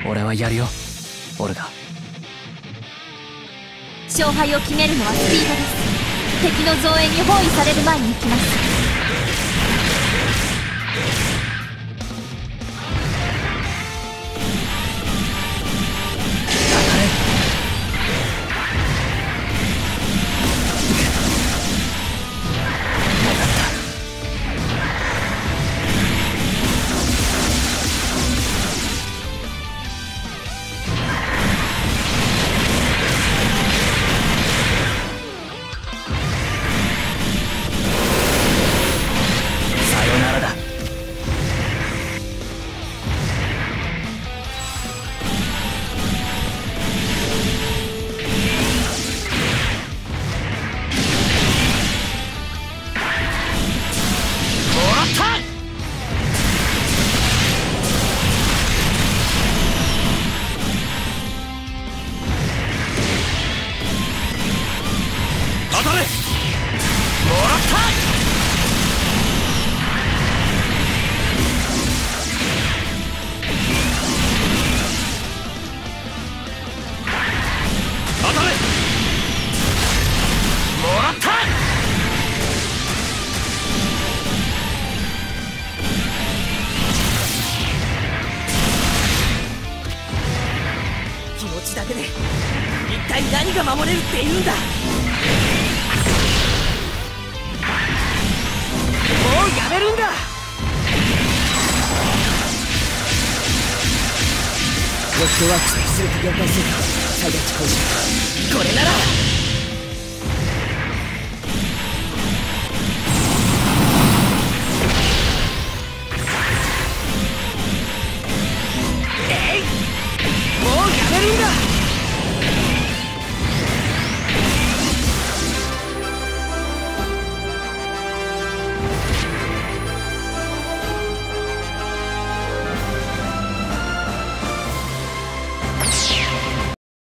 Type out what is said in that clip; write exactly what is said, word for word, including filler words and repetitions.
俺はやるよオルガ。 勝敗を決めるのはスピードです。敵の増援に包囲される前に行きます。 だけで一体何が守れるっていうんだ。もうやめるんだ。ロックワークス出力限界制御最大値更新。これなら